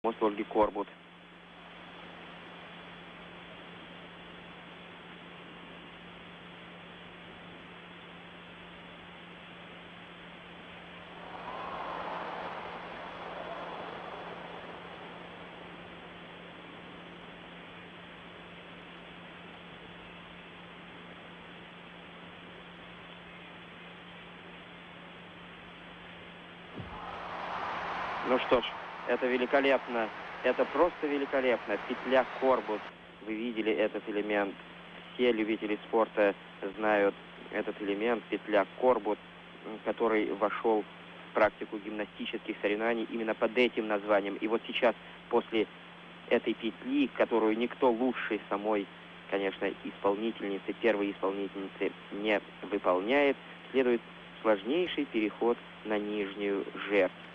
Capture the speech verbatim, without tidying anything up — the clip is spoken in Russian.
мост Ольги Корбут. Ну что ж, это великолепно, это просто великолепно. Петля Корбут, вы видели этот элемент. Все любители спорта знают этот элемент, петля Корбут, который вошел в практику гимнастических соревнований именно под этим названием. И вот сейчас, после этой петли, которую никто лучше самой, конечно, исполнительницы, первой исполнительницы не выполняет, следует сложнейший переход на нижнюю жердь.